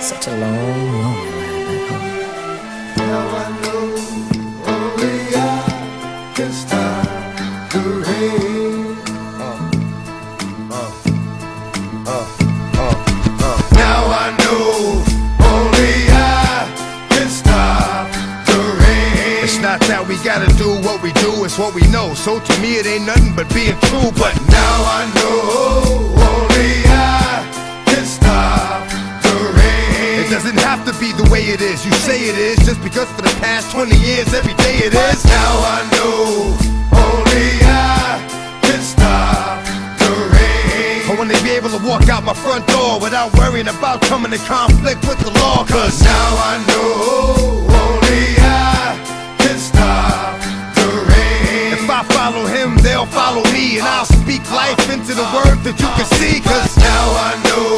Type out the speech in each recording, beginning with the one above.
Such a long, lonely ride back home. Now I know only I can stop the rain. Now I know only I can stop the rain. It's not that we gotta do what we do, it's what we know. So to me it ain't nothing but being true. But now I know only I can stop the rain. it doesn't have to be the way it is. You say it is just because for the past 20 years every day it is. Now I know only I can stop the rain. I wanna be able to walk out my front door without worrying about coming in conflict with the law. Cause now I know only I can stop the rain. if I follow him, they'll follow me, and I'll speak life into the word that you can see. Cause now I know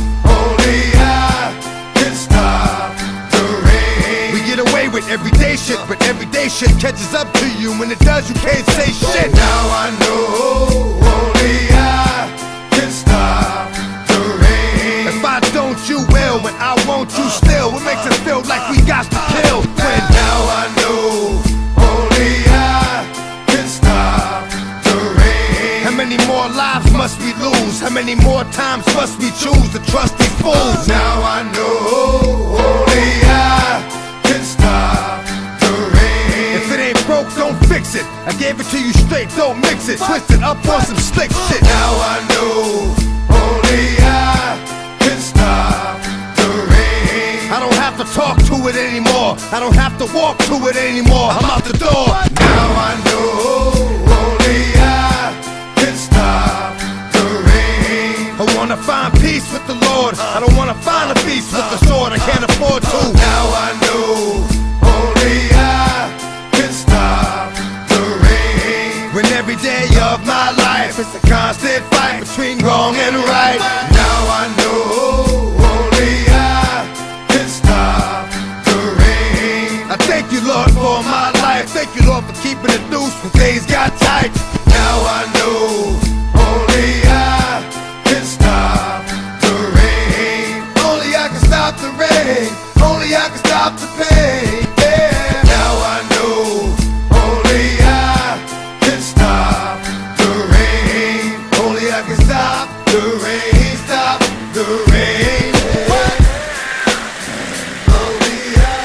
only I can stop the rain. we get away with everyday shit, but everyday shit catches up to you. When it does, you can't say shit. Now I know only I can stop the rain. If I don't, you will. When I won't, you still. What makes us feel like we got to kill? When Now I know only I can stop the rain. how many more lives must we lose? How many more times must we choose to trust these fools? Now I know only I can stop the rain. If it ain't broke, don't fix it. I gave it to you straight, don't mix it. Twist it up on some slick shit. Now I know only I can stop the rain. I don't have to talk to it anymore. I don't have to walk to it anymore. I'm out the door. Now I know only I can stop the rain. I wanna find peace with the Lord. I don't wanna find a beast with the sword. I can't afford to. Now I know only I can stop the rain. When every day of my life is a constant fight between wrong and right. Now I know only I can stop the rain. I thank you, Lord, for my life. Thank you, Lord, for keeping it loose when things got tight. Now I know only I can stop the rain. Only I can stop the rain. Only I can stop the pain. Yeah. Now I know only I can stop the rain. Only I can stop the rain. Stop the rain. Yeah. Only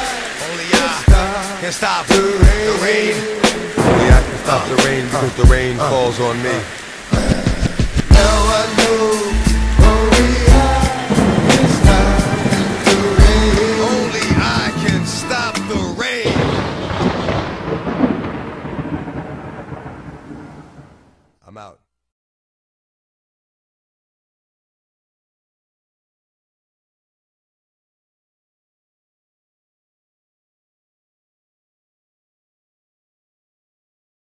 I Can't stop the rain. Only I can stop the rain because the rain falls on me.